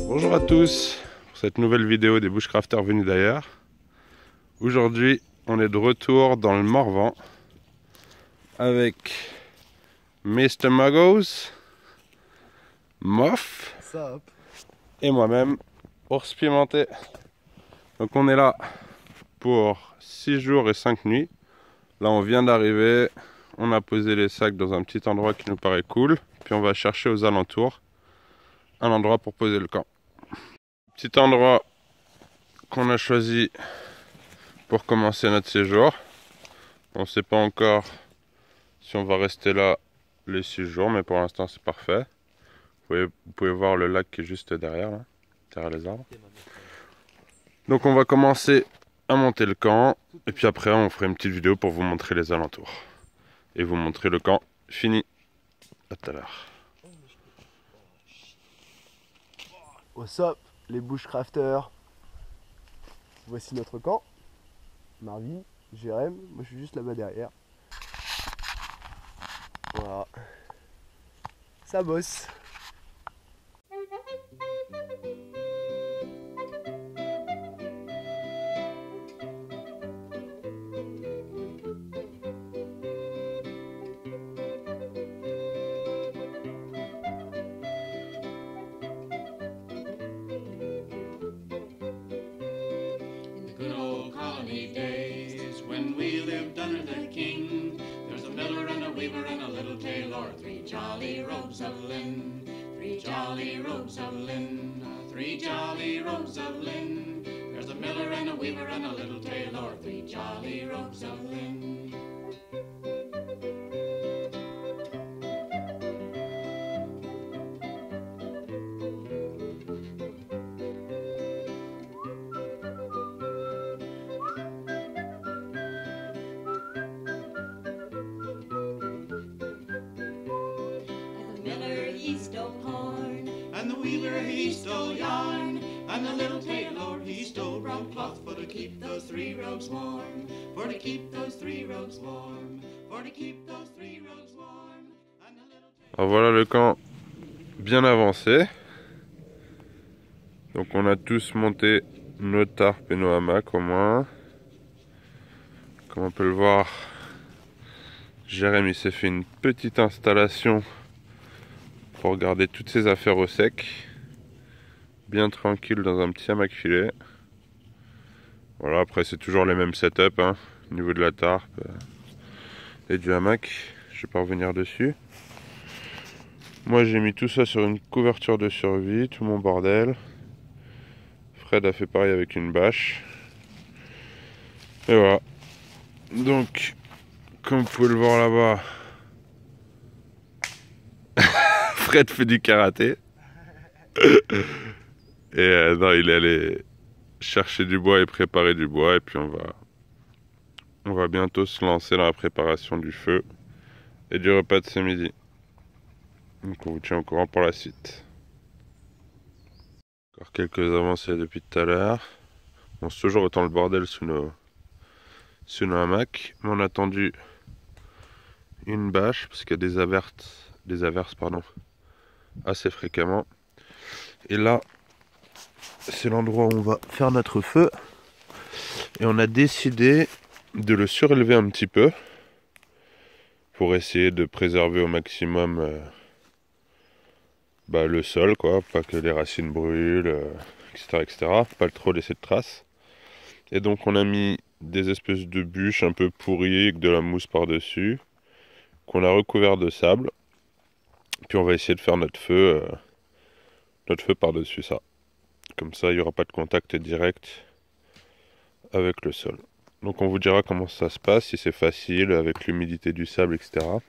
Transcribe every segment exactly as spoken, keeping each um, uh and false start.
Bonjour à tous pour cette nouvelle vidéo des bushcrafters venus d'ailleurs. Aujourd'hui on est de retour dans le Morvan avec mister Muggles, Moff et moi-même, Ours Pimenté. Donc on est là pour six jours et cinq nuits. Là on vient d'arriver, on a posé les sacs dans un petit endroit qui nous paraît cool. Puis on va chercher aux alentours un endroit pour poser le camp. Petit endroit qu'on a choisi pour commencer notre séjour. On ne sait pas encore si on va rester là les six jours, mais pour l'instant c'est parfait. Vous pouvez, vous pouvez voir le lac qui est juste derrière, là, derrière les arbres. Donc on va commencer à monter le camp, et puis après on fera une petite vidéo pour vous montrer les alentours. Et vous montrer le camp fini. À tout à l'heure. What's up les bushcrafters? Voici notre camp. Marvin, Jérém, moi je suis juste là-bas derrière. Voilà. Ça bosse. Three jolly rows of linen, three jolly rows of linen, three jolly rows of linen. There's a miller and a weaver and a little tailor, three jolly rows of linen. And the weaver he stole yarn, and the little tailor he stole brown cloth for to keep those three rogues warm, for to keep those three rogues warm, for to keep those three rogues warm. And the little Alors voilà le camp bien avancé. Donc on a tous monté nos tarpes et nos hamacs au moins. Comme on peut le voir, Jérémy s'est fait une petite installation pour garder toutes ses affaires au sec, bien tranquille dans un petit hamac filet. Voilà, après c'est toujours les mêmes setups hein, au niveau de la tarpe et du hamac. Je vais pas revenir dessus. Moi j'ai mis tout ça sur une couverture de survie, tout mon bordel. Fred a fait pareil avec une bâche. Et voilà. Donc, comme vous pouvez le voir là-bas, Fred fait du karaté. Et euh, non, il est allé chercher du bois et préparer du bois. Et puis on va, on va bientôt se lancer dans la préparation du feu et du repas de ce midi. Donc on vous tient au courant pour la suite. Encore quelques avancées depuis tout à l'heure. Bon, c'est toujours autant le bordel sous nos, sous nos hamacs. Mais on a tendu une bâche parce qu'il y a des averses, des averses pardon, assez fréquemment. Et là, c'est l'endroit où on va faire notre feu. Et on a décidé de le surélever un petit peu pour essayer de préserver au maximum euh, bah, le sol, quoi, pas que les racines brûlent, euh, et cetera, et cetera. Pas trop laisser de traces. Et donc on a mis des espèces de bûches un peu pourries avec de la mousse par-dessus, qu'on a recouvert de sable. Puis on va essayer de faire notre feu, euh, notre feu par-dessus ça. Comme ça, il n'y aura pas de contact direct avec le sol. Donc on vous dira comment ça se passe, si c'est facile, avec l'humidité du sable, et cetera.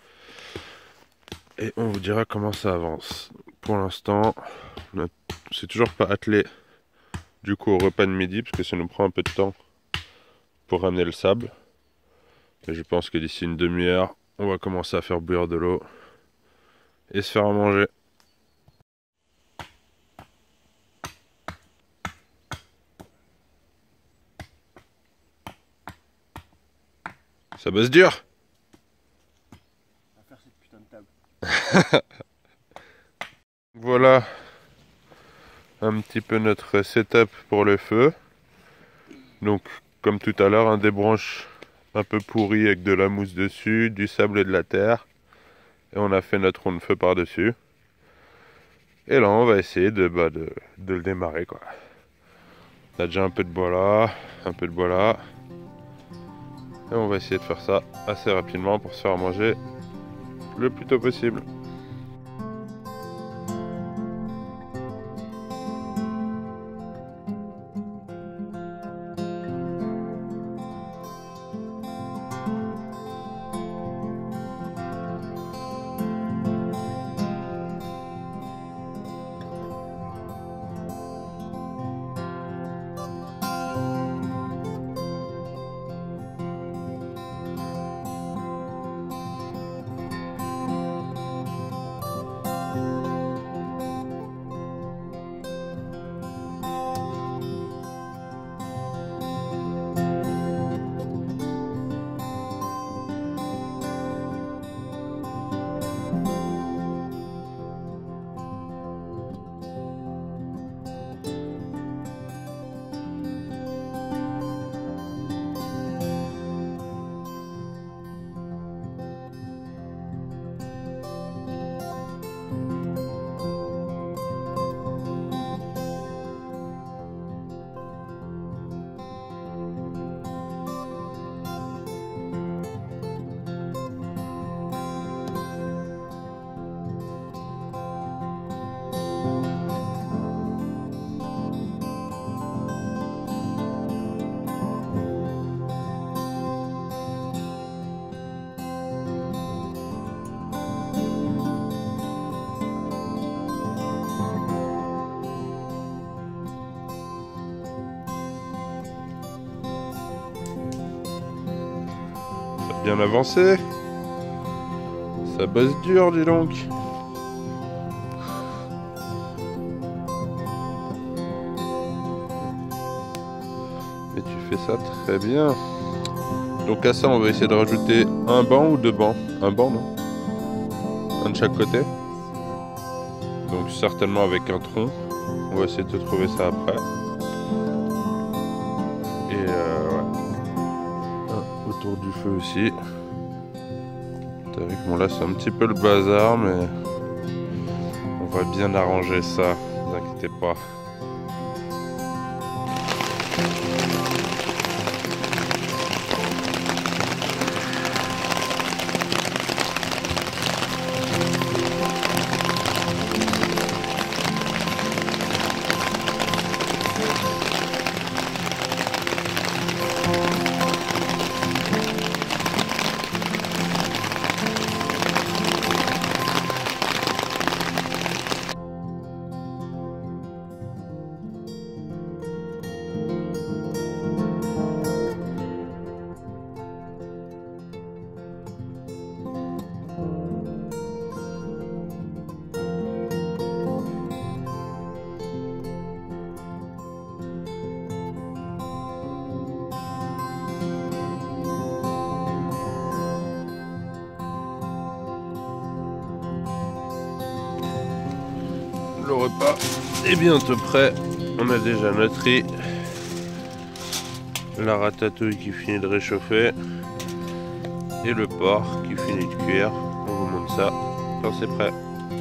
Et on vous dira comment ça avance. Pour l'instant, c'est toujours pas attelé du coup au repas de midi, parce que ça nous prend un peu de temps pour ramener le sable. Et je pense que d'ici une demi-heure, on va commencer à faire bouillir de l'eau et se faire à manger. Ça bosse dur. On va faire cette putain de table. Voilà un petit peu notre setup pour le feu. Donc comme tout à l'heure, un des branches un peu pourries avec de la mousse dessus, du sable et de la terre. Et on a fait notre rond de feu par-dessus. Et là on va essayer de, bah, de, de le démarrer quoi. On a déjà un peu de bois là, un peu de bois là. Et on va essayer de faire ça assez rapidement pour se faire manger le plus tôt possible. Bien avancé. Ça bosse dur, dis donc. Mais tu fais ça très bien. Donc à ça, on va essayer de rajouter un banc ou deux bancs. Un banc, non? Un de chaque côté. Donc certainement avec un tronc. On va essayer de trouver ça après. Et euh, ouais. Autour du feu aussi. T'as vu que bon là c'est un petit peu le bazar, mais on va bien arranger ça, ne vous inquiétez pas. Le repas est bientôt prêt. On a déjà notre riz, la ratatouille qui finit de réchauffer et le porc qui finit de cuire. On vous montre ça quand c'est prêt.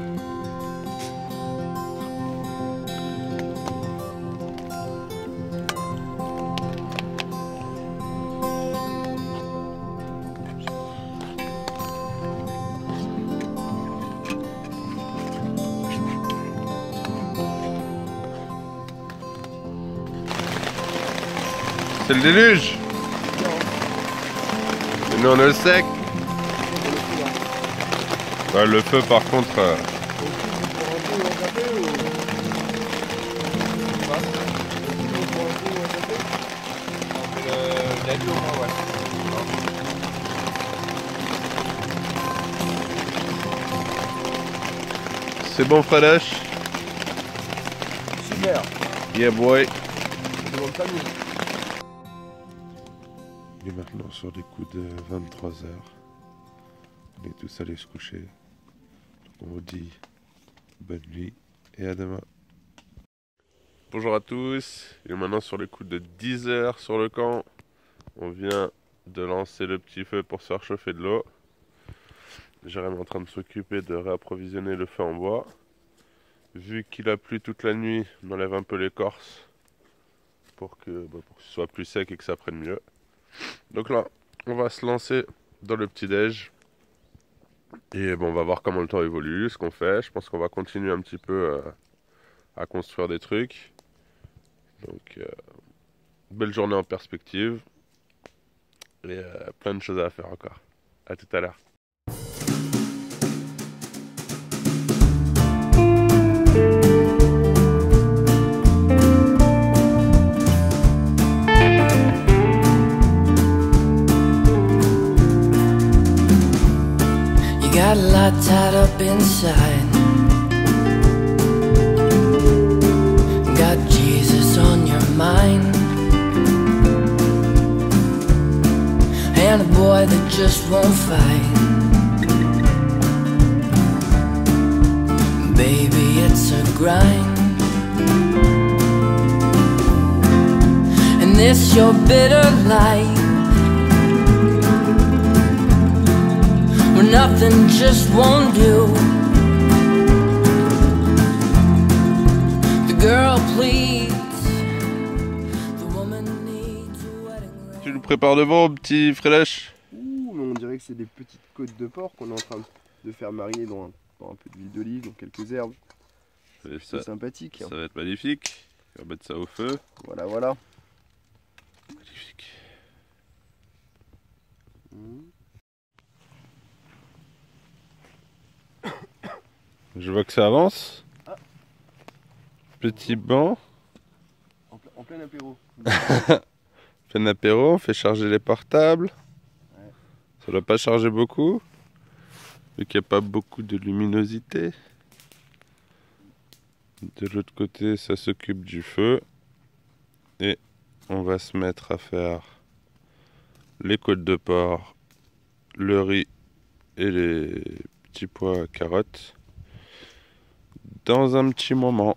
C'est le déluge. Et nous on a le sec. Ouais, le feu par contre... Euh... C'est bon Fredash? Super. Yeah boy. Je demande pas mieux. Il est maintenant sur les coups de vingt-trois heures. On est tous allés se coucher. Donc on vous dit bonne nuit et à demain. Bonjour à tous, il est maintenant sur le coup de dix heures sur le camp. On vient de lancer le petit feu pour se faire chauffer de l'eau. Jérémy est en train de s'occuper de réapprovisionner le feu en bois. Vu qu'il a plu toute la nuit, on enlève un peu l'écorce pour que, bah, pour que ce soit plus sec et que ça prenne mieux. Donc là, on va se lancer dans le petit déj. Et bon, on va voir comment le temps évolue, ce qu'on fait. Je pense qu'on va continuer un petit peu euh, à construire des trucs. Donc, euh, belle journée en perspective. Et euh, plein de choses à faire encore. À tout à l'heure. You got a lot tied up inside. Got Jesus on your mind. And a boy that just won't fight. Baby, it's a grind. And this your bitter life, where nothing just won't do. The girl pleads, the woman needs a wedding ring. Tu nous prépares de bon, petit Frédèche? Ouh, mais on dirait que c'est des petites côtes de porc qu'on est en train de faire mariner dans un, dans un peu de l'huile d'olive, dans quelques herbes. C'est C'est sympathique. Ça va être magnifique. On va mettre ça au feu. Voilà, voilà. Magnifique. Mmh. Je vois que ça avance. Ah. Petit banc. En, ple- en plein apéro. Fait un apéro, on fait charger les portables. Ouais. Ça doit pas charger beaucoup. Vu qu'il n'y a pas beaucoup de luminosité. De l'autre côté, ça s'occupe du feu. Et on va se mettre à faire les côtes de porc, le riz et les petits pois carottes dans un petit moment.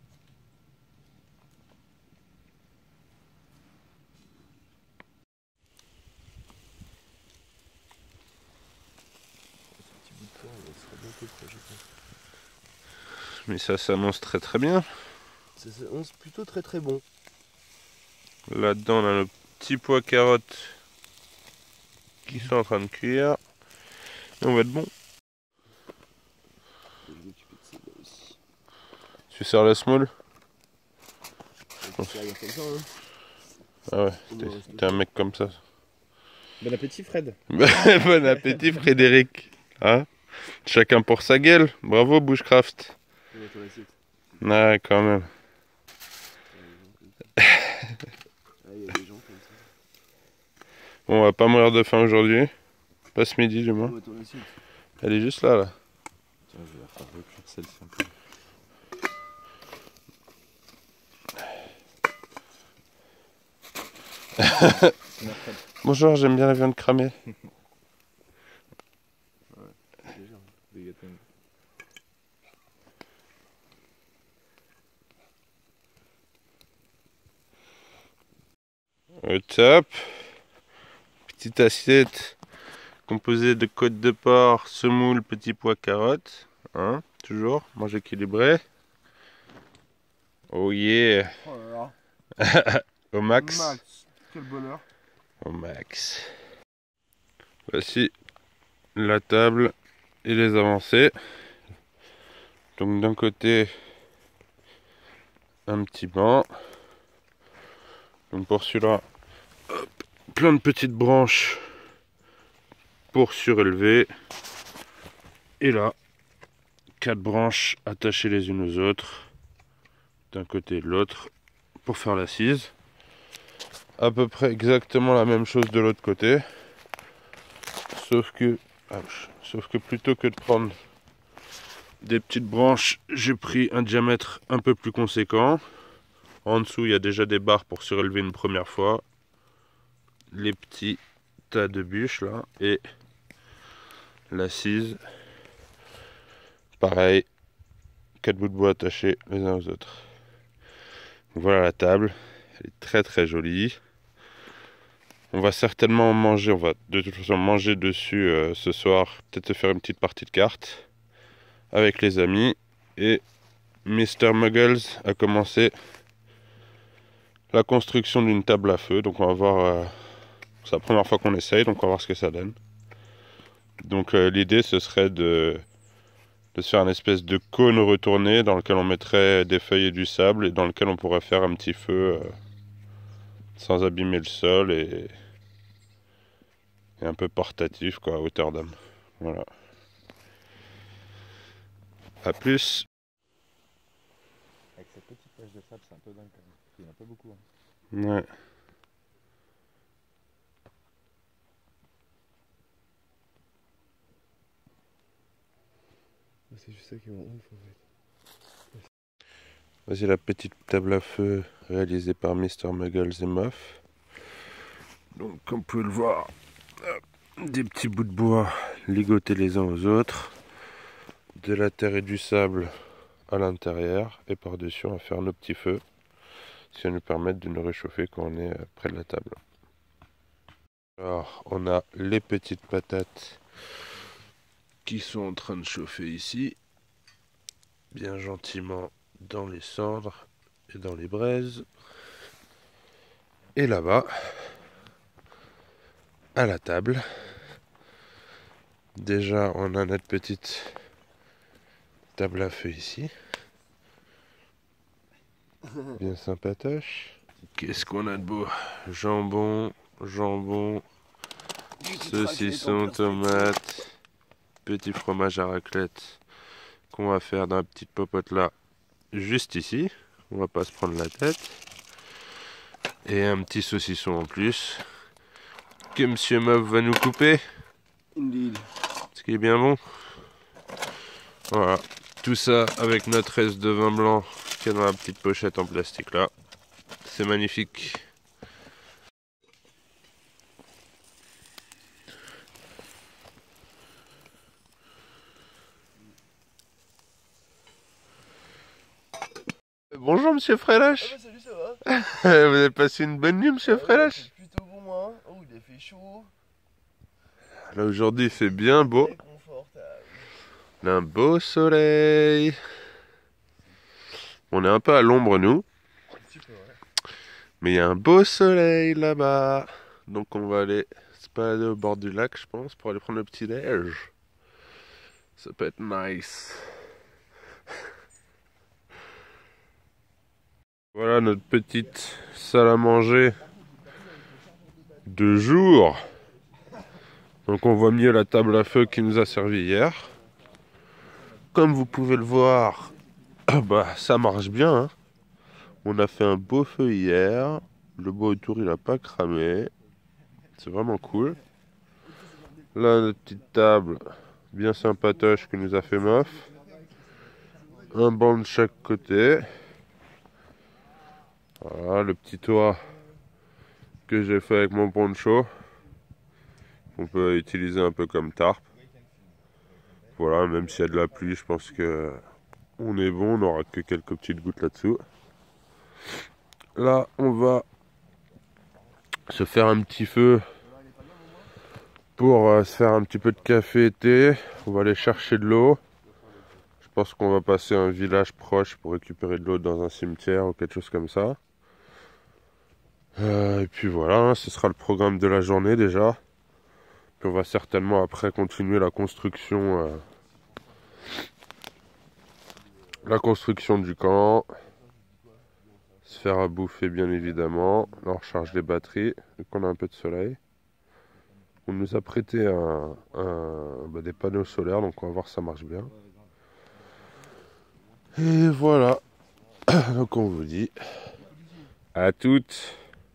Mais ça s'annonce très très bien. C'est c'est plutôt très très bon. Là-dedans, on a nos petits pois carottes qui sont en train de cuire. Et on va être bon. Je vais m'occuper de celle-là aussi. Tu sers la small? On va servir comme ça, hein. Ah ouais, On t'es- va rester- t'es un mec comme ça. Bon appétit, Fred. Bon appétit, Frédéric. Hein? Chacun pour sa gueule. Bravo, Bushcraft. On va ton assiette. Ouais, quand même. Ah, il y a des gens comme ça. Bon, on va pas mourir de faim aujourd'hui. Pas ce midi, du moins. On va ton assiette. Elle est juste là, là. Tiens, je vais la faire recuire celle-ci un peu. Bonjour, j'aime bien la viande cramée. Vegetarian. Au top. Petite assiette composée de côtes de porc, semoule, petits pois, carottes. Hein, toujours, mange équilibré. Oh yeah. Oh là là. Au max. Max, quel bonheur. Au max. Voici la table et les avancées. Donc d'un côté, un petit banc. Donc pour celui-là, hop, plein de petites branches pour surélever. Et là, quatre branches attachées les unes aux autres, d'un côté et de l'autre, pour faire l'assise. À peu près exactement la même chose de l'autre côté. Sauf que, ouch, sauf que plutôt que de prendre des petites branches, j'ai pris un diamètre un peu plus conséquent. En dessous, il y a déjà des barres pour surélever une première fois. Les petits tas de bûches là. Et l'assise. Pareil. Quatre bouts de bois attachés les uns aux autres. Voilà la table, elle est très très jolie. On va certainement manger, on va de toute façon manger dessus euh, ce soir, peut-être se faire une petite partie de cartes avec les amis. Et mister Muggles a commencé la construction d'une table à feu, donc on va voir, euh, c'est la première fois qu'on essaye, donc on va voir ce que ça donne. Donc euh, l'idée ce serait de, de se faire une espèce de cône retourné dans lequel on mettrait des feuilles et du sable et dans lequel on pourrait faire un petit feu euh, sans abîmer le sol et, et un peu portatif quoi, à hauteur d'homme. Voilà. A plus. Avec cette petite plage de sable, c'est un peu dingue quand même. Il n'y en a pas beaucoup. Hein. Ouais. C'est juste ça qui m'a ouf en fait. Voici la petite table à feu réalisée par mister Muggles et Muff. Donc comme vous pouvez le voir, des petits bouts de bois ligotés les uns aux autres, de la terre et du sable à l'intérieur, et par-dessus on va faire nos petits feux, qui va nous permettre de nous réchauffer quand on est près de la table. Alors on a les petites patates qui sont en train de chauffer ici, bien gentiment dans les cendres et dans les braises. Et là-bas, à la table, déjà on a notre petite table à feu ici, bien sympatoche. Qu'est-ce qu'on a de beau? Jambon, jambon, saucisson, tomate, petit fromage à raclette qu'on va faire dans la petite popote là, juste ici. On va pas se prendre la tête. Et un petit saucisson en plus que Monsieur Muff va nous couper. Indeed. Ce qui est bien bon. Voilà. Tout ça avec notre reste de vin blanc qui est dans la petite pochette en plastique là. C'est magnifique. Bonjour Monsieur Frélache. Ah bah salut, ça va? Vous avez passé une bonne nuit Monsieur Ah ouais, Frélache? c'est plutôt bon hein. Oh il a fait chaud. Là aujourd'hui il fait bien beau. Très confortable. On a un beau soleil. On est un peu à l'ombre nous. Un petit peu ouais. Mais il y a un beau soleil là-bas. Donc on va aller se balader au bord du lac je pense pour aller prendre le petit déj. Ça peut être nice. Voilà notre petite salle à manger de jour. Donc on voit mieux la table à feu qui nous a servi hier. Comme vous pouvez le voir, bah ça marche bien. Hein. On a fait un beau feu hier. Le bois autour il a pas cramé. C'est vraiment cool. Là notre petite table bien sympatoche que nous a fait Muff. Un banc de chaque côté. Voilà le petit toit que j'ai fait avec mon poncho. On peut utiliser un peu comme tarpe. Voilà, même s'il y a de la pluie, je pense que on est bon, on n'aura que quelques petites gouttes là-dessous. Là, on va se faire un petit feu pour euh, se faire un petit peu de café et thé. On va aller chercher de l'eau. Je pense qu'on va passer à un village proche pour récupérer de l'eau dans un cimetière ou quelque chose comme ça. Euh, et puis voilà, hein, ce sera le programme de la journée déjà. Puis on va certainement après continuer la construction, euh, la construction du camp. Se faire à bouffer bien évidemment. Là on recharge les batteries, vu qu'on a un peu de soleil. On nous a prêté un, un, bah, des panneaux solaires, donc on va voir si ça marche bien. Et voilà. Donc on vous dit à toutes.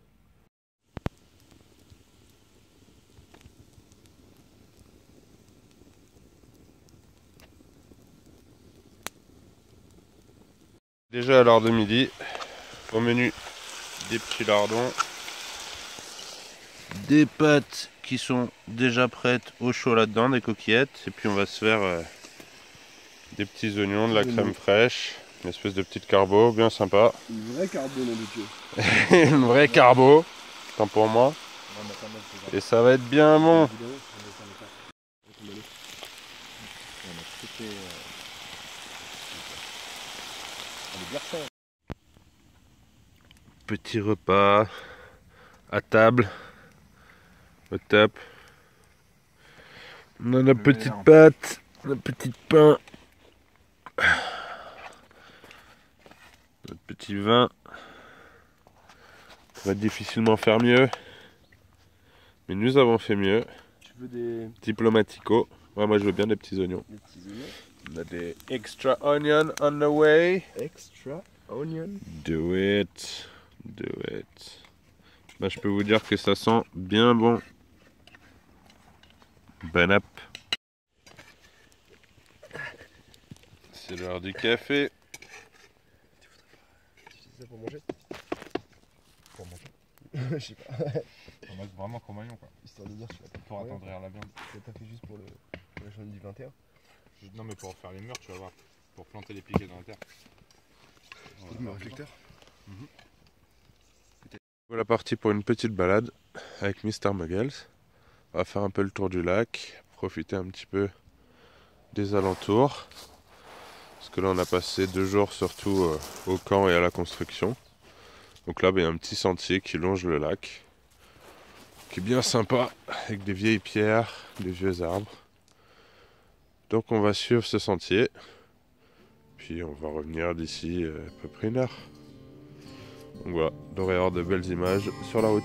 Déjà à l'heure de midi, au menu des petits lardons, des pâtes qui sont déjà prêtes au chaud là-dedans, des coquillettes, et puis on va se faire euh, des petits oignons, de la crème fraîche, Une espèce de petite carbo, bien sympa. Une vraie carbo, mon Dieu. Une vraie carbo, tant pour moi. On a pas mal de choses. Et ça va être bien bon. Évidemment, on est sur les cartes. On a tout fait, euh, on est bien refait. Petit repas à table. Au top. On a nos petites pâtes, nos petits pains. Notre petit vin. On va difficilement faire mieux. Mais nous avons fait mieux. Tu veux des, Diplomatico. Ouais, moi je veux bien des petits oignons. des petits oignons? On a des extra onion on the way. Extra onion. Do it. Do it. Bah, je peux vous dire que ça sent bien bon. Bon app. C'est l'heure du café. Tu utilises ça pour manger? Pour manger. Je sais pas. On a vraiment Cro-Magnon quoi. Histoire de dire, tu l'as pas Pour fait pour rien. attendrir la viande. Tu l'as pas fait juste pour, le, pour la journée du vingt et un. Non mais pour faire les murs tu vas voir. Pour planter les piquets dans la terre. Avec mes réflecteurs. Voilà parti pour une petite balade avec Mister Muggles. On va faire un peu le tour du lac, profiter un petit peu des alentours. Parce que là on a passé deux jours surtout euh, au camp et à la construction. Donc là bah, il y a un petit sentier qui longe le lac. Qui est bien sympa, avec des vieilles pierres, des vieux arbres. Donc on va suivre ce sentier. Puis on va revenir d'ici euh, à peu près une heure. Donc voilà, il devrait y avoir de belles images sur la route.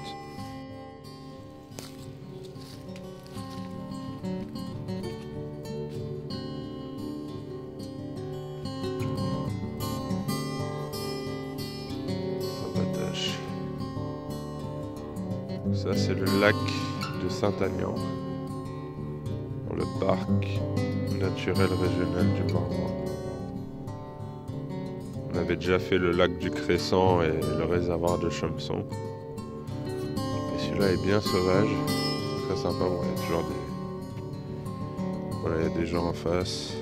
Sympatoche. Ça c'est le lac de Saint-Aignan, dans le parc naturel régional du Morvan. On avait déjà fait le lac du Crescent et le réservoir de Champson. Et celui-là est bien sauvage, très sympa. Bon, il y a toujours des... Voilà, il y a des gens en face,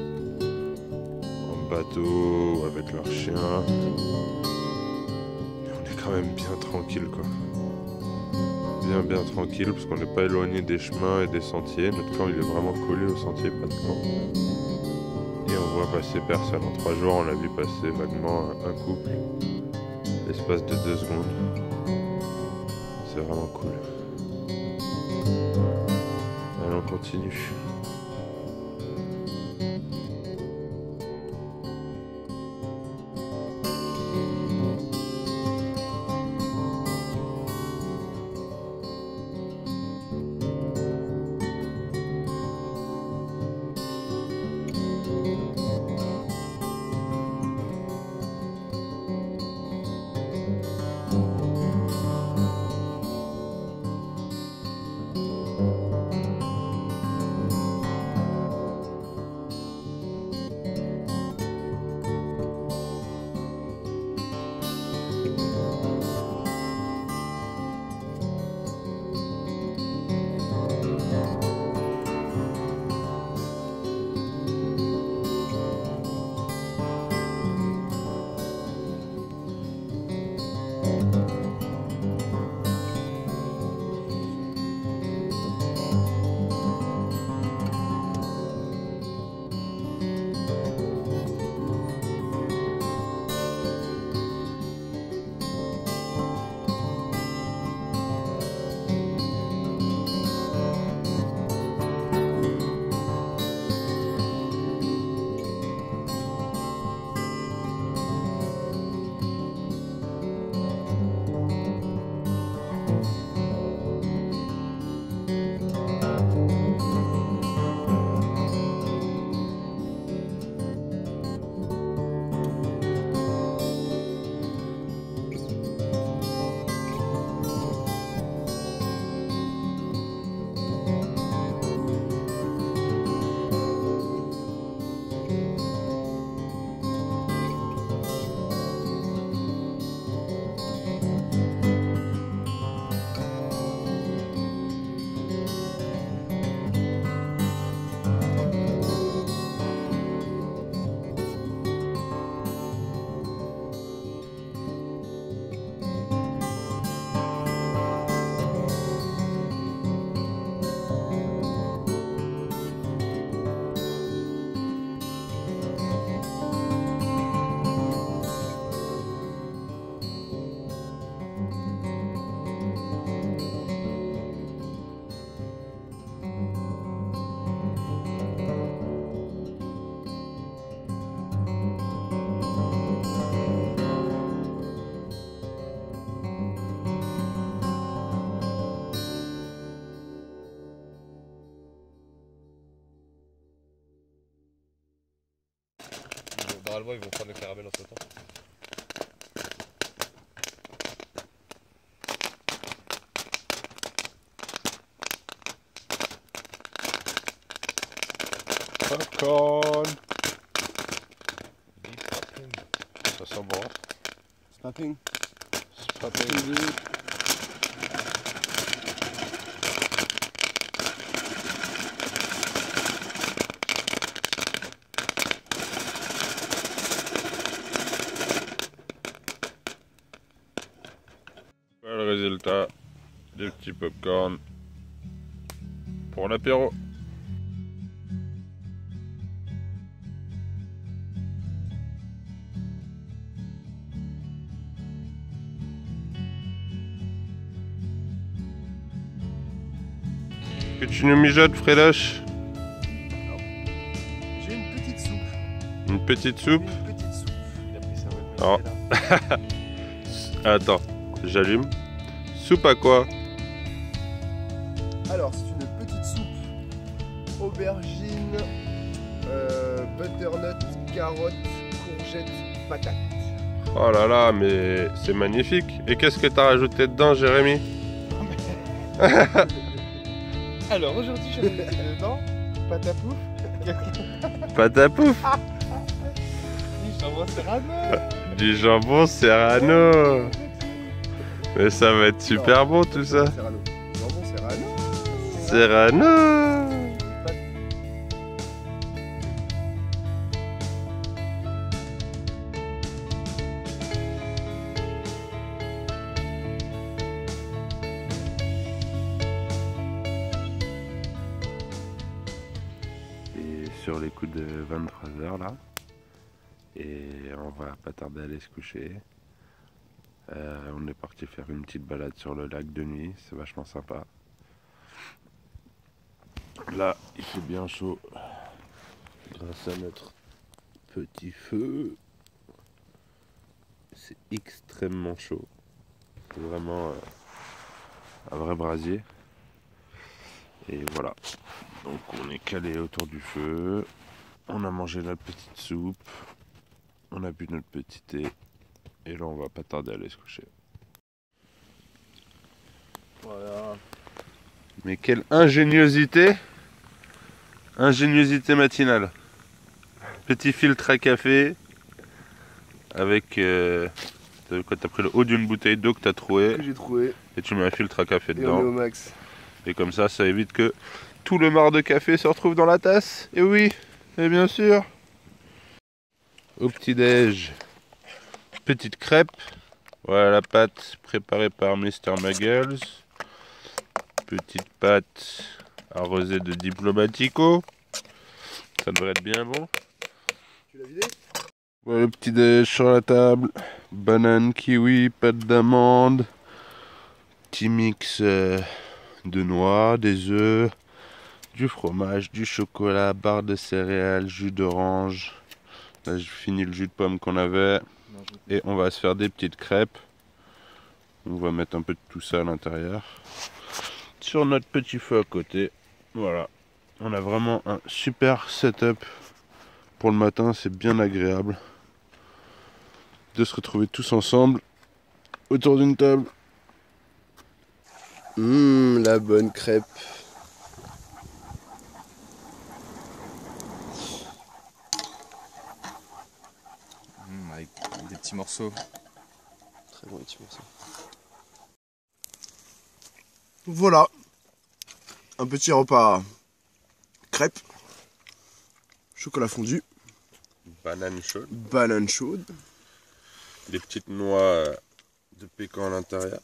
en bateau, avec leurs chiens. Mais on est quand même bien tranquille, quoi. Bien, bien tranquille, parce qu'on n'est pas éloigné des chemins et des sentiers. Notre camp, il est vraiment collé au sentier, pratiquement. Et on voit passer personne. En trois jours, on a vu passer vaguement un couple, l'espace de deux secondes. C'est vraiment cool. Allez, on continue. Normalement, ils vont prendre le caramel entre temps. Popcorn. Ça sent bon. Snapping. Snapping. Voilà le résultat des petits popcorn pour l'apéro. Que tu nous mijotes, Fredoche? J'ai une petite soupe. Une petite soupe? Une petite soupe. Il a pris sa web. Oh. Attends, j'allume. Soupe à quoi? Alors, c'est une petite soupe. Aubergine, euh, butternut, carottes, courgettes, patates. Oh là là, mais c'est magnifique. Et qu'est-ce que t'as rajouté dedans, Jérémy? Alors aujourd'hui je vais mettre dedans pâte à pouf, Pâte à pouf. du jambon serrano. Du jambon serrano. Mais ça va être super bon tout ça. Serrano. Jambon serrano. Serrano. Sur les coups de vingt-trois heures là, et on va pas tarder à aller se coucher. Euh, on est parti faire une petite balade sur le lac de nuit, c'est vachement sympa. Là il fait bien chaud grâce à notre petit feu, c'est extrêmement chaud, c'est vraiment euh, un vrai brasier. Et voilà, donc on est calé autour du feu, on a mangé notre petite soupe, on a bu notre petit thé, et là on va pas tarder à aller se coucher. Voilà. Mais quelle ingéniosité! Ingéniosité matinale. Petit filtre à café, avec... Euh, quand t'as pris le haut d'une bouteille d'eau que t'as trouvé, Que j'ai trouvé. et tu mets un filtre à café Et on est au dedans. max. Et comme ça, ça évite que tout le marc de café se retrouve dans la tasse. Et oui, et bien sûr. Au petit-déj, petite crêpe. Voilà la pâte préparée par mister Muggles. Petite pâte arrosée de Diplomatico. Ça devrait être bien bon. Tu l'as vidé? Voilà le petit-déj sur la table. Banane, kiwi, pâte d'amande. Petit mix... Euh, de noix, des œufs, du fromage, du chocolat, barre de céréales, jus d'orange. Là j'ai fini le jus de pomme qu'on avait. Et on va se faire des petites crêpes. On va mettre un peu de tout ça à l'intérieur. Sur notre petit feu à côté. Voilà. On a vraiment un super setup pour le matin. C'est bien agréable de se retrouver tous ensemble autour d'une table. Hum, la bonne crêpe. Mmh, avec des petits morceaux. Très bon, petit morceau. Voilà. Un petit repas crêpe, chocolat fondu, Banane chaude. banane chaude. Des petites noix de pécan à l'intérieur.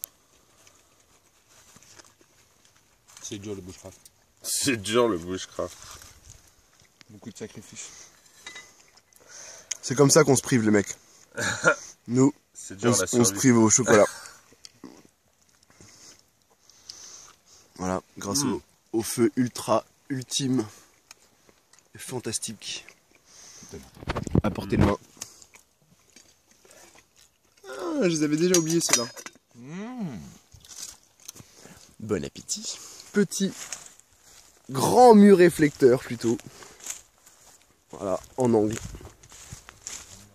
C'est dur le bushcraft. C'est dur le bushcraft. Beaucoup de sacrifices. C'est comme ça qu'on se prive les mecs. Nous, C'est on, dur la s- on se survie. prive au chocolat. Voilà, grâce Mm. au, au feu ultra ultime et fantastique. À portée de main. Ah, je les avais déjà oubliés ceux-là. Mmh. Bon appétit. Petit grand mur réflecteur plutôt. Voilà, en angle.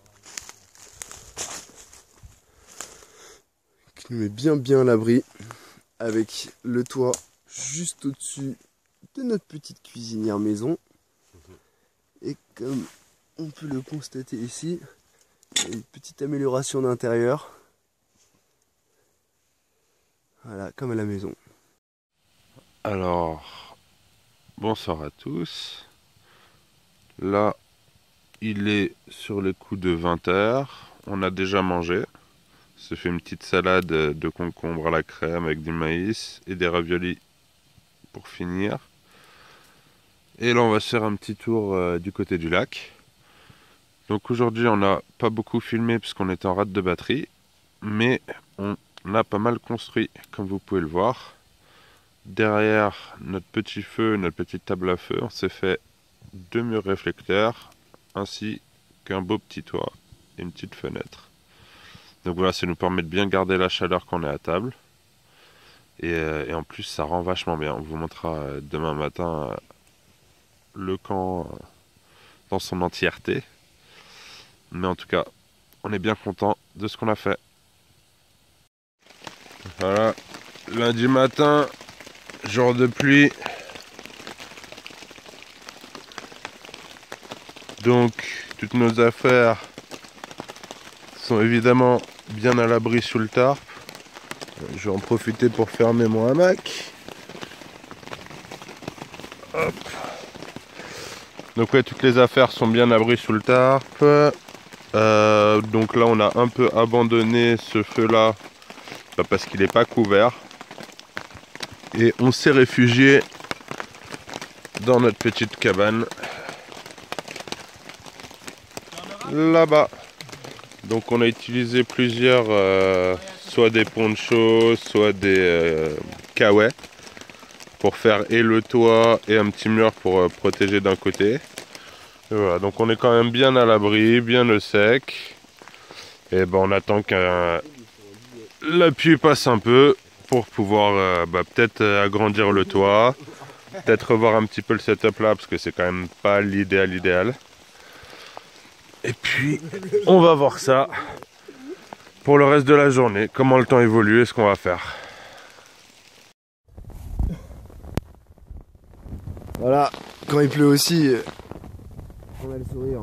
qui nous met bien bien à l'abri, avec le toit juste au-dessus de notre petite cuisinière maison. Et comme on peut le constater ici, il y a une petite amélioration d'intérieur. Voilà, comme à la maison. Alors, bonsoir à tous. Là, il est sur les coups de vingt heures. On a déjà mangé. On s'est fait une petite salade de concombre à la crème avec du maïs et des raviolis pour finir. Et là, on va se faire un petit tour euh, du côté du lac. Donc aujourd'hui, on n'a pas beaucoup filmé puisqu'on était en rate de batterie. Mais on a pas mal construit, comme vous pouvez le voir. Derrière notre petit feu, notre petite table à feu, on s'est fait deux murs réflecteurs ainsi qu'un beau petit toit et une petite fenêtre. Donc voilà, ça nous permet de bien garder la chaleur quand on est à table. Et, euh, et en plus, ça rend vachement bien. On vous montrera euh, demain matin euh, le camp euh, dans son entièreté. Mais en tout cas, on est bien content de ce qu'on a fait. Voilà, lundi matin, jour de pluie. Donc, toutes nos affaires sont évidemment bien à l'abri sous le tarp. Je vais en profiter pour fermer mon hamac. Hop. Donc ouais, toutes les affaires sont bien à l'abri sous le tarp. Euh, donc là, on a un peu abandonné ce feu-là bah, parce qu'il n'est pas couvert. Et on s'est réfugié dans notre petite cabane. Là-bas. Donc on a utilisé plusieurs, euh, soit des ponchos, soit des euh, kawais pour faire et le toit et un petit mur pour euh, protéger d'un côté. Et voilà, donc on est quand même bien à l'abri, bien au sec. Et ben on attend que la pluie passe un peu pour pouvoir euh, bah, peut-être agrandir le toit, peut-être revoir un petit peu le setup là parce que c'est quand même pas l'idéal idéal. Et puis, on va voir ça pour le reste de la journée, comment le temps évolue et ce qu'on va faire. Voilà, quand il pleut aussi, on a le sourire.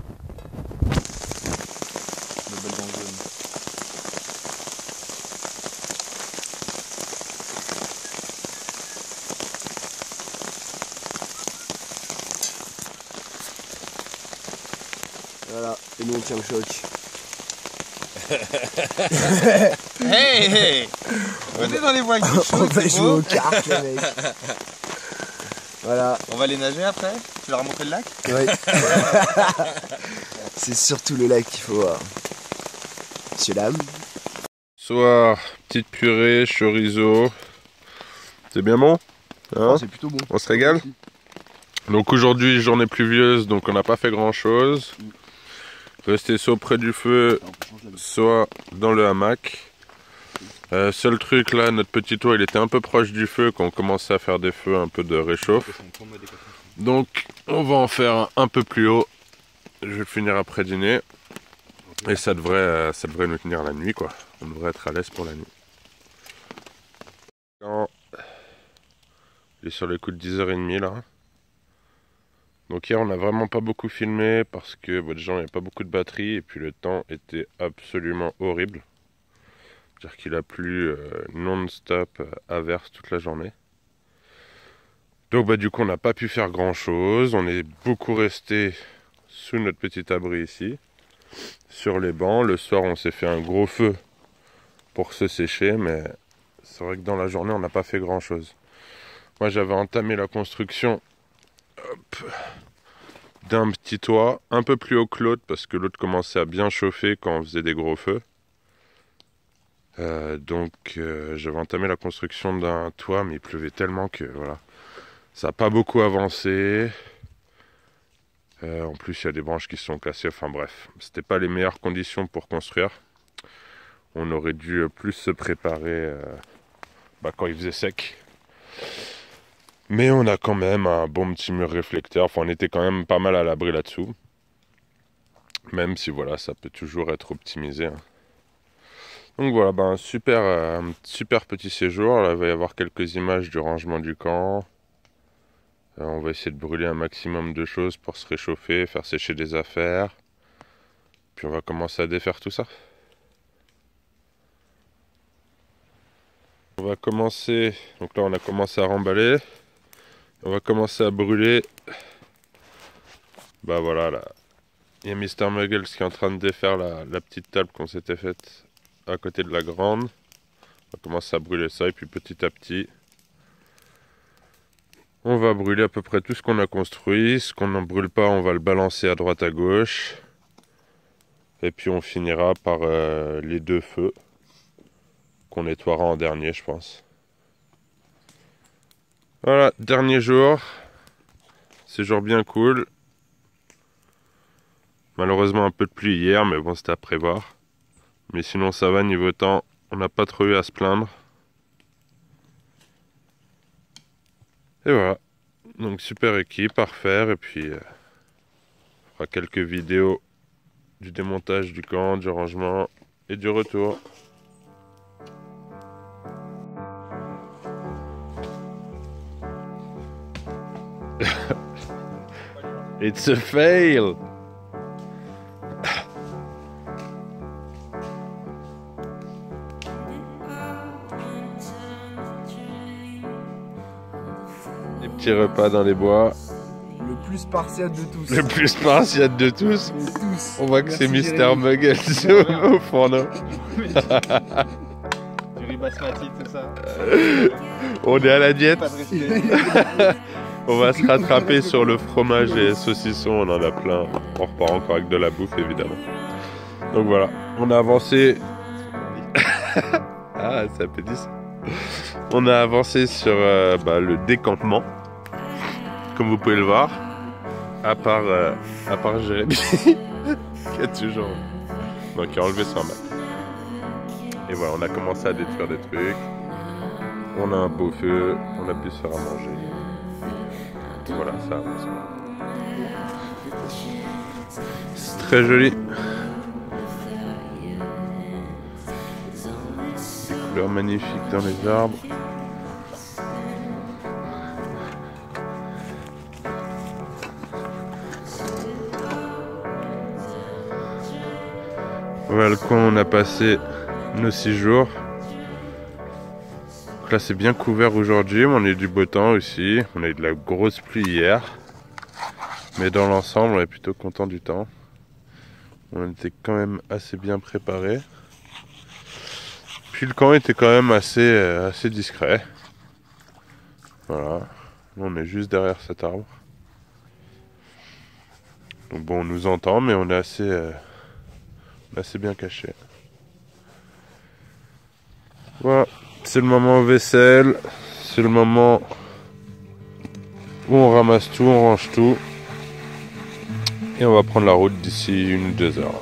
Voilà, et nous on tient le choc. Hey, hey. On est dans les voiles du On chaud, va c'est jouer beau. aux cartes, les mecs. Voilà. On va aller nager après. Tu leur as montré le lac? Oui. C'est surtout le lac qu'il faut voir. Monsieur Lame. Soir, petite purée, chorizo. C'est bien bon, hein? Oh, c'est plutôt bon. On se régale? Donc aujourd'hui, journée pluvieuse, donc on n'a pas fait grand chose. Rester soit près du feu, soit dans le hamac. Euh, seul truc là, notre petit toit il était un peu proche du feu quand on commençait à faire des feux, un peu de réchauffe. Donc on va en faire un peu plus haut. Je vais le finir après dîner. Et ça devrait, euh, ça devrait nous tenir la nuit quoi. On devrait être à l'aise pour la nuit. Quand il est sur les coups de dix heures trente là. Donc hier on n'a vraiment pas beaucoup filmé parce que bah, déjà il n'y avait pas beaucoup de batterie et puis le temps était absolument horrible. C'est-à-dire qu'il a plu euh, non-stop, euh, averse toute la journée. Donc bah du coup on n'a pas pu faire grand chose. On est beaucoup resté sous notre petit abri ici, sur les bancs. Le soir on s'est fait un gros feu pour se sécher, mais c'est vrai que dans la journée on n'a pas fait grand chose. Moi j'avais entamé la construction d'un petit toit un peu plus haut que l'autre parce que l'autre commençait à bien chauffer quand on faisait des gros feux. Euh, donc euh, j'avais entamé la construction d'un toit mais il pleuvait tellement que voilà, ça n'a pas beaucoup avancé. Euh, en plus il y a des branches qui se sont cassées, enfin bref, c'était pas les meilleures conditions pour construire. On aurait dû plus se préparer euh, bah, quand il faisait sec. Mais on a quand même un bon petit mur réflecteur, enfin on était quand même pas mal à l'abri là-dessous. Même si voilà, ça peut toujours être optimisé. Hein. Donc voilà, ben, un super, euh, super petit séjour. Là, il va y avoir quelques images du rangement du camp. Euh, on va essayer de brûler un maximum de choses pour se réchauffer, faire sécher des affaires. Puis on va commencer à défaire tout ça. On va commencer, donc là on a commencé à remballer. On va commencer à brûler. Bah voilà, là. Il y a Mister Muggles qui est en train de défaire la, la petite table qu'on s'était faite à côté de la grande. On va commencer à brûler ça et puis petit à petit, on va brûler à peu près tout ce qu'on a construit. Ce qu'on n'en brûle pas, on va le balancer à droite à gauche. Et puis on finira par euh, les deux feux qu'on nettoiera en dernier, je pense. Voilà, dernier jour. Séjour bien cool. Malheureusement un peu de pluie hier, mais bon, c'était à prévoir. Mais sinon ça va niveau temps, on n'a pas trop eu à se plaindre. Et voilà, donc super équipe à refaire, et puis euh, on fera quelques vidéos du démontage du camp, du rangement et du retour. It's a fail! Les petits repas dans les bois. Le plus spartiate de tous. Le plus spartiate de tous. Mais tous. On voit que Merci, c'est Mister Jérémy. Muggles au fourneau. Du riz basmati, tout ça. On est à la diète. Pas de respect. On va se rattraper sur le fromage et les saucissons, on en a plein. On repart encore avec de la bouffe évidemment. Donc voilà, on a avancé. Ah, ça appétit ça. On a avancé sur euh, bah, le décampement. Comme vous pouvez le voir. À part, euh, à part Jérémy. Qui a toujours. Donc qui a enlevé son mat. Et voilà, on a commencé à détruire des trucs. On a un beau feu, on a pu se faire à manger. Voilà, ça avance. C'est très joli. Des couleurs magnifiques dans les arbres. Voilà le coin où on a passé nos six jours. Donc là c'est bien couvert aujourd'hui, mais on a eu du beau temps aussi. On a eu de la grosse pluie hier. Mais dans l'ensemble on est plutôt content du temps. On était quand même assez bien préparé. Puis le camp était quand même assez, euh, assez discret. Voilà. On est juste derrière cet arbre. Donc bon, on nous entend, mais on est assez, euh, assez bien caché. Voilà. C'est le moment vaisselle. C'est le moment où on ramasse tout, on range tout. Et on va prendre la route d'ici une ou deux heures.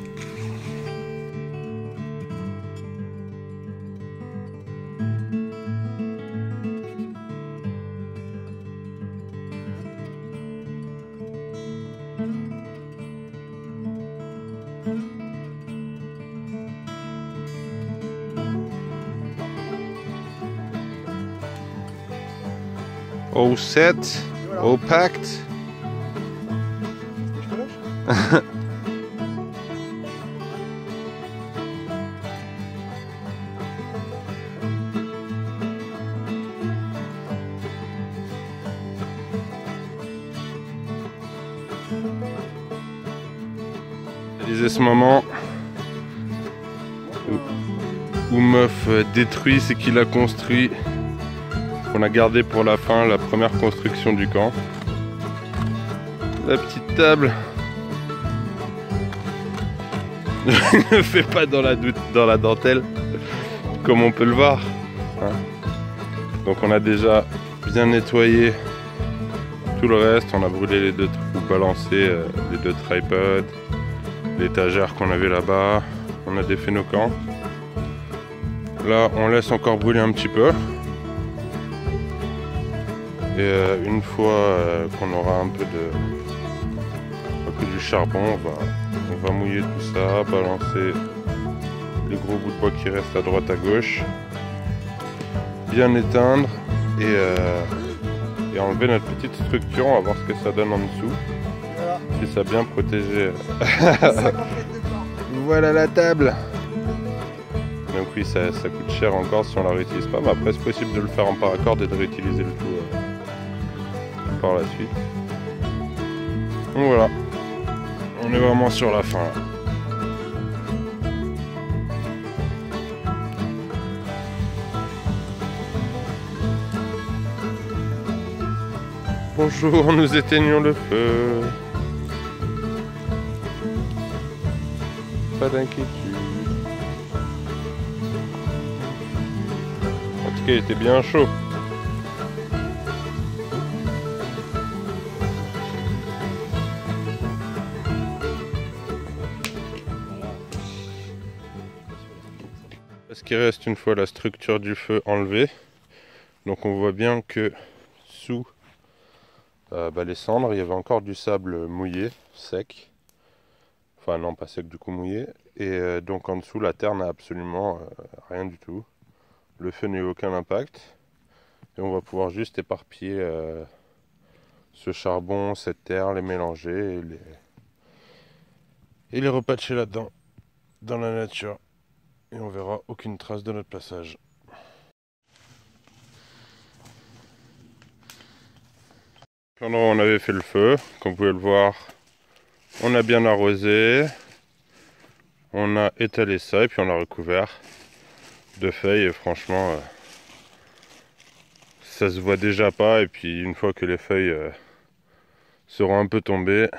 All set, all packed. Réaliser ce moment où, où Meuf détruit ce qu'il a construit. On a gardé pour la fin la première construction du camp. La petite table. Ne fais pas dans la, dans la dentelle, comme on peut le voir. Hein. Donc on a déjà bien nettoyé tout le reste. On a brûlé les deux trous, balancé euh, les deux tripods, l'étagère qu'on avait là-bas. On a défait nos camps. Là on laisse encore brûler un petit peu. Et euh, une fois euh, qu'on aura un peu de un peu du charbon, on va, on va mouiller tout ça, balancer les gros bouts de bois qui restent à droite à gauche, bien éteindre et, euh, et enlever notre petite structure. On va voir ce que ça donne en dessous, Voilà. si ça a bien protégé. cinquante mètres de plan. Voilà la table. Donc oui, ça, ça coûte cher encore si on la réutilise pas, mais après c'est possible de le faire en paracorde et de réutiliser le tout euh, par la suite. Donc voilà, on est vraiment sur la fin. Bonjour, nous éteignons le feu. Pas d'inquiétude. En tout cas, il était bien chaud. Ce qui reste une fois la structure du feu enlevée. Donc on voit bien que sous euh, bah, les cendres, il y avait encore du sable mouillé, sec. Enfin non, pas sec, du coup mouillé. Et euh, donc en dessous, la terre n'a absolument euh, rien du tout. Le feu n'a eu aucun impact. Et on va pouvoir juste éparpiller euh, ce charbon, cette terre, les mélanger et les, et les repatcher là-dedans, dans la nature. Et on verra aucune trace de notre passage. Pendant on avait fait le feu, comme vous pouvez le voir, on a bien arrosé, on a étalé ça et puis on a recouvert de feuilles et franchement euh, ça se voit déjà pas. Et puis une fois que les feuilles euh, seront un peu tombées,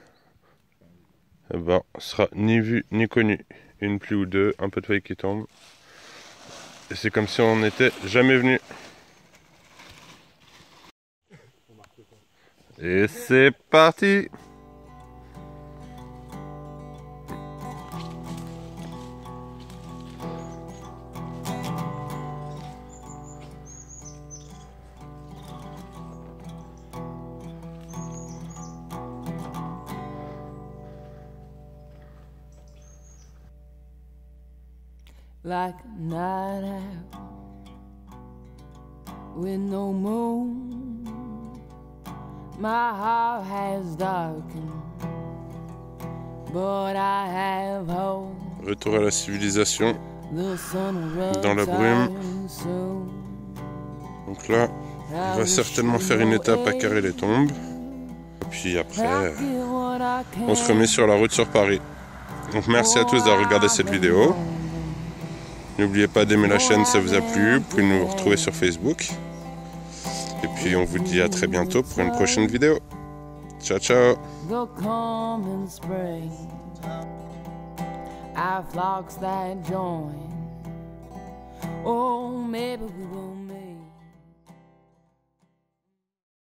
eh ben, sera ni vu ni connu. Une pluie ou deux, un peu de feuilles qui tombent et c'est comme si on n'était jamais venu. Et c'est parti! Like a night out with no moon, my heart has darkened, but I have hope. Retour à la civilisation The sun will dans la brume. return soon. Donc là, on va certainement faire une étape à carrer les tombes. Et puis après, on se remet sur la route sur Paris. Donc merci à tous d'avoir regardé cette vidéo. N'oubliez pas d'aimer la chaîne si ça vous a plu. Vous pouvez nous retrouver sur Facebook. Et puis on vous dit à très bientôt pour une prochaine vidéo. Ciao ciao. The common spring, our flocks that join. Oh, maybe we won't.